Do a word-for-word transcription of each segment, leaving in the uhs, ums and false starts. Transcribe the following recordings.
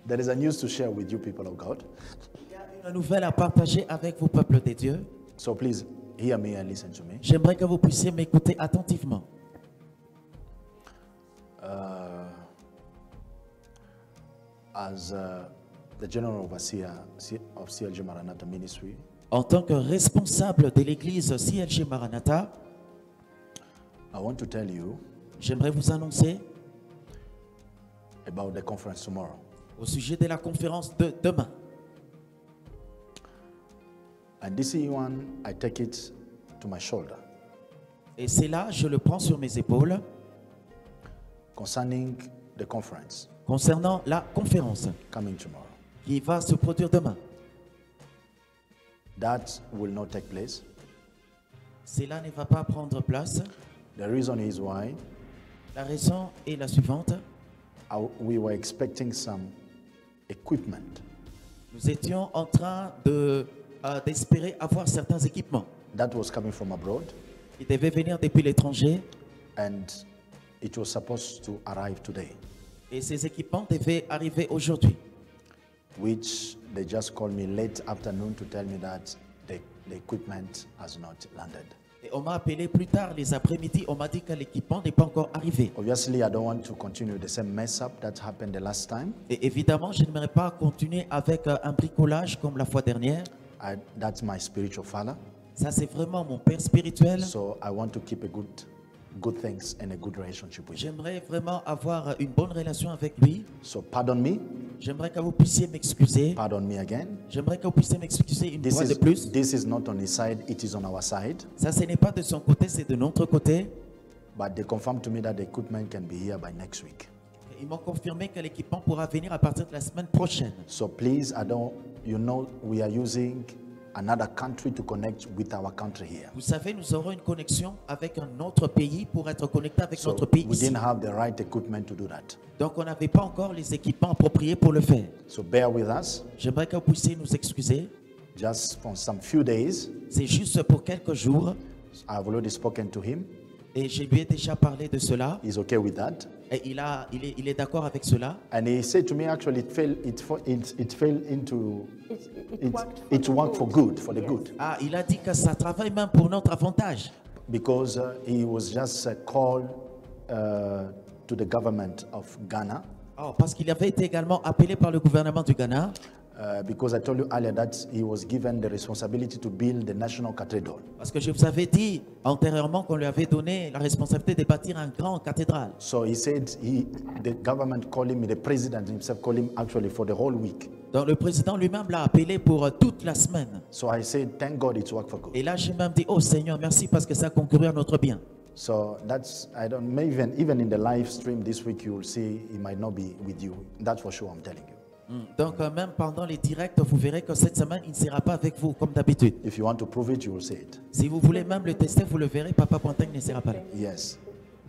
There is a news to share with you, people of God. Il y a une nouvelle à partager avec vos peuples de Dieu. So please hear me and listen to me. J'aimerais que vous puissiez m'écouter attentivement. Uh, as uh, the General Overseer of C L G Maranatha Ministry, En tant que responsable de l'église C L G Maranatha, I want to tell you j'aimerais vous annoncer about the conference tomorrow. au sujet de la conférence de demain. And this one, I take it to my shoulder Et c'est là, je le prends sur mes épaules concerning the conference concernant la conférence coming tomorrow. qui va se produire demain. That will not take place. Cela ne va pas prendre place. The reason is why La raison est la suivante. I, we were expecting some equipment Nous étions en train de, euh, d'espérer avoir certains équipements that was coming from abroad, qui devaient venir depuis l'étranger. and it was supposed to arrive today, Et ces équipements devaient arriver aujourd'hui. which they just called me late afternoon to tell me that the, the equipment has not landed. Et on m'a appelé plus tard, les après-midi, on m'a dit que l'équipement n'est pas encore arrivé. Obviously, I don't want to continue the same mess up that happened the last time. Et évidemment, je n'aimerais pas continuer avec euh, un bricolage comme la fois dernière. I, that's my spiritual father. Ça, c'est vraiment mon père spirituel. So I want to keep a good, good things and a good relationship with him. J'aimerais vraiment avoir une bonne relation avec lui. So pardon me, J'aimerais que vous puissiez m'excuser. pardon me again. J'aimerais que vous puissiez m'excuser une This fois de is, plus. this is not on his side, it is on our side. Ça, ce n'est pas de son côté, c'est de notre côté. But they confirmed to me that the equipment can be here by next week. Ils m'ont confirmé que l'équipement pourra venir à partir de la semaine prochaine. So please, I don't, you know, we are using another country to connect with our country here. Vous savez, nous aurons une connexion avec un autre pays pour être connecté avec So notre pays we ici. didn't have the right equipment to do that. Donc, on n'avait pas encore les équipements appropriés pour le faire. So bear with us, J'aimerais que vous puissiez nous excuser. just for some few days. C'est juste pour quelques jours. I've already spoken to him. Et je lui ai déjà parlé de cela. He's okay with that. Et il, a, il est, il est d'accord avec cela. And he said to me, actually, it fell, it, fo- it, it fell into, It, it, it, worked for it the worked for good, for the Yes. good. Ah, il a dit que ça travaille même pour notre avantage. Because uh, he was just uh, called uh, to the government of Ghana. Oh, parce qu'il avait été également appelé par le gouvernement du Ghana. Uh, because I told you earlier that he was given the responsibility to build the national cathedral. Parce que je vous avais dit antérieurement qu'on lui avait donné la responsabilité de bâtir un grand cathédrale. So he said he, the government called him, the president himself called him actually for the whole week. Donc le président lui-même l'a appelé pour euh, toute la semaine. So I said, thank God it's worked for good. Et là, j'ai même dit, oh Seigneur, merci parce que ça concourut à notre bien. So that's, I don't, maybe even, even in the live stream this week, you will see he might not be with you. That's for sure, I'm telling you. Mm. Donc euh, même pendant les directs, vous verrez que cette semaine, il ne sera pas avec vous comme d'habitude. If you want to prove it, you will see it. Si vous voulez même le tester, vous le verrez, Papa Ponteng ne sera pas là. Yes.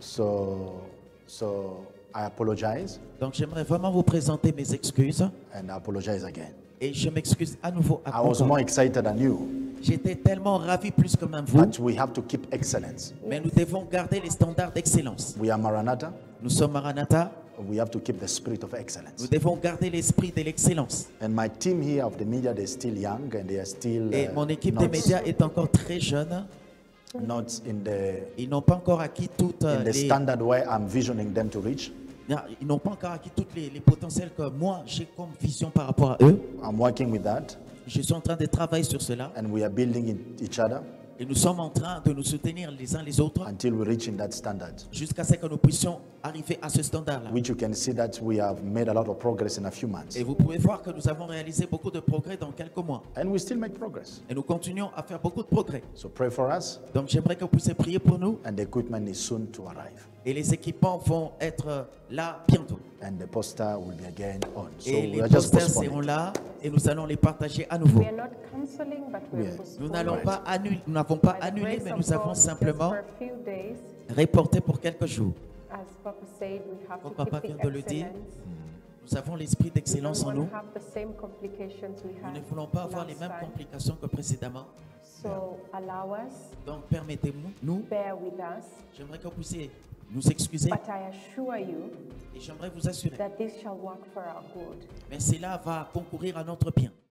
So, so I apologize, Donc j'aimerais vraiment vous présenter mes excuses. and I apologize again. Et je m'excuse à nouveau. I was encore. more excited than you, J'étais tellement ravi plus que même vous. but we have to keep excellence. Mais nous devons garder les standards d'excellence. We are Maranatha. Nous sommes Maranatha. We have to keep the spirit of excellence. Nous devons garder l'esprit de l'excellence. And my team here of the media, they're still young and they are still Et uh, mon équipe not, des médias est encore très jeune. not in the Ils n'ont pas encore acquis toutes in the les, standard where I'm visioning them to reach. ils n'ont pas encore acquis toutes les, les potentiels que moi j'ai comme vision par rapport à eux. I'm working with that, Je suis en train de travailler sur cela. and we are building in each other Et nous sommes en train de nous soutenir les uns les autres until we reach in that standard. jusqu'à ce que nous puissions arriver à ce standard-là. Which you can see that we have made a lot of progress in a few months. Et vous pouvez voir que nous avons réalisé beaucoup de progrès dans quelques mois. And we still make progress. Et nous continuons à faire beaucoup de progrès. So pray for us, Donc j'aimerais que vous puissiez prier pour nous. and the equipment is soon to arrive. Et les équipements vont être là bientôt. And the poster will be again on. So Et we les are just posters seront postponing. là et nous allons les partager à nouveau. We are not cancelling, but we are Yeah. Nous postponing. n'allons pas annuler, nous n'avons pas By the annulé, grace mais of nous avons God, just simplement for a few days, reporté pour quelques jours. as Papa said, we have Comme to Papa keep vient the de le dire, excellence. Nous avons l'esprit We d'excellence don't en want nous. to have the same complications we Nous had ne voulons pas avoir les last mêmes time. complications que précédemment. So allow us, Donc permettez-nous, nous, bear with us, j'aimerais que vous puissiez nous excuser. But I assure you Et j'aimerais vous assurer. that this shall work for our good. Mais cela va concourir à notre bien.